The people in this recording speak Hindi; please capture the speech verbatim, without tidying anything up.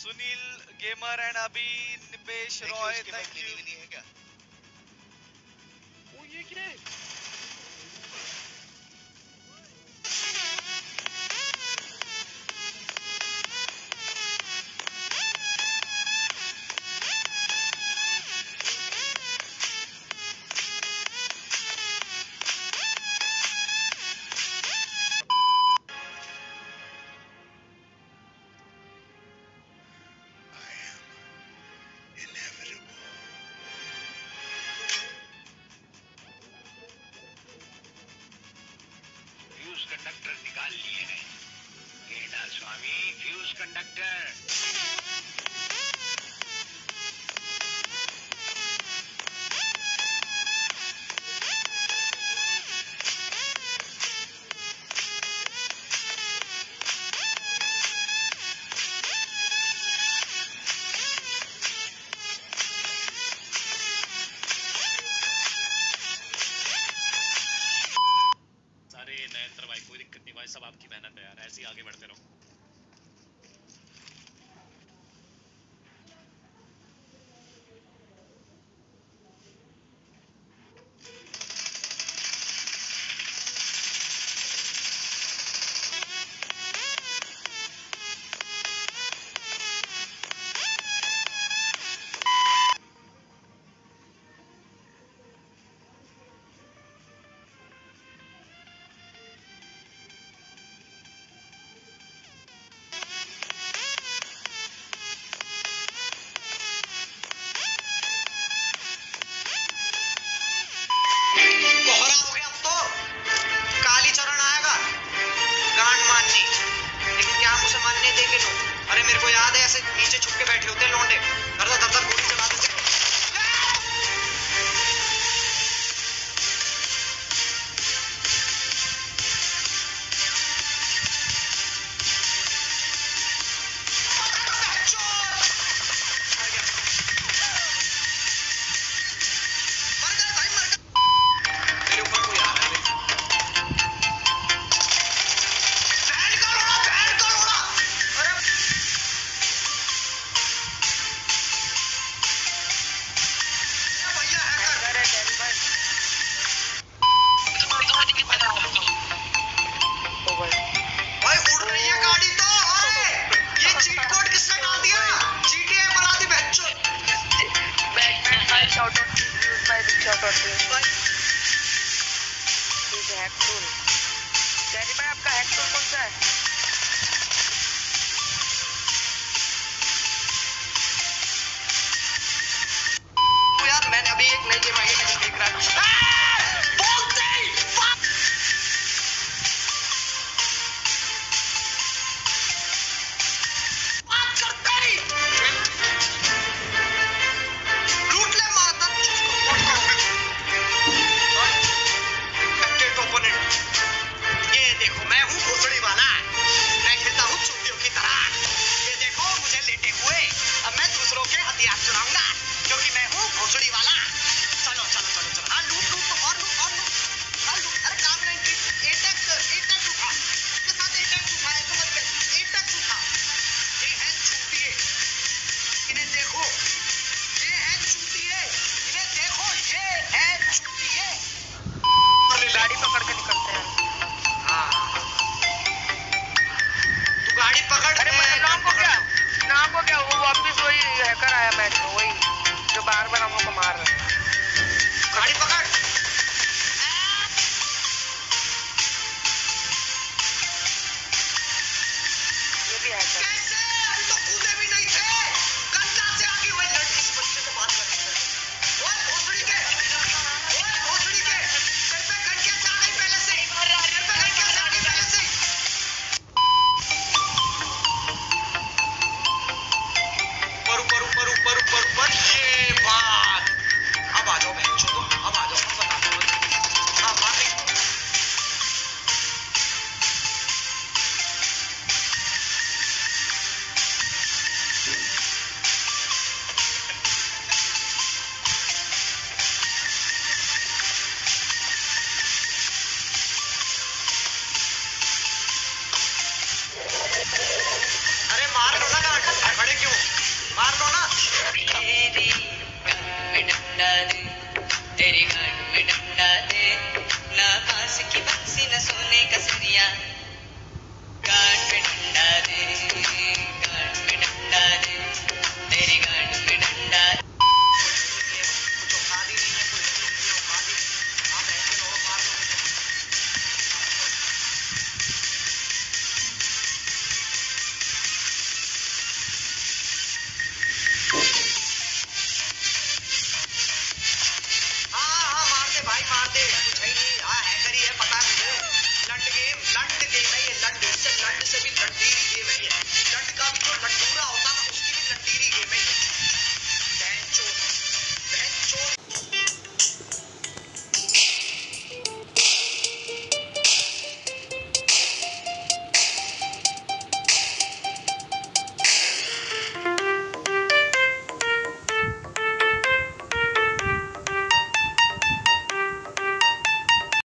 सुनील गेमर एंड अभी निपेश रॉय, थैंक यू। नहीं है क्या? ओ ये क्या है? कंडक्टर निकाल लिए हैं। गेंडा स्वामी फ्यूज कंडक्टर। नरेंद्र भाई कोई दिक्कत नहीं भाई, सब आपकी मेहनत है यार, ऐसे ही आगे बढ़ते रहो। अरे मेरे को याद है ऐसे नीचे छुप के बैठे होते हैं लौंडे, दर दर दर गोली चला देते। आपका हैक टूल कौन सा है? यार मैंने अभी एक नई गेम आई है देख रहा हूँ। लूट ले माता, ट्वेंटी